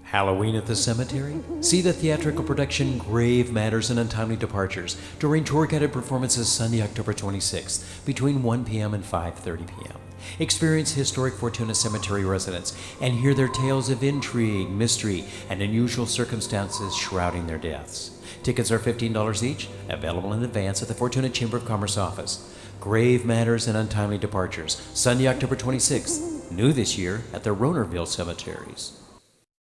Halloween at the Cemetery? See the theatrical production Grave Matters and Untimely Departures during tour guided performances Sunday, October 26th between 1 p.m. and 5:30 p.m. Experience historic Fortuna Cemetery residents and hear their tales of intrigue, mystery, and unusual circumstances shrouding their deaths. Tickets are $15 each, available in advance at the Fortuna Chamber of Commerce office. Grave Matters and Untimely Departures, Sunday, October 26th, new this year at the Rohnerville cemeteries.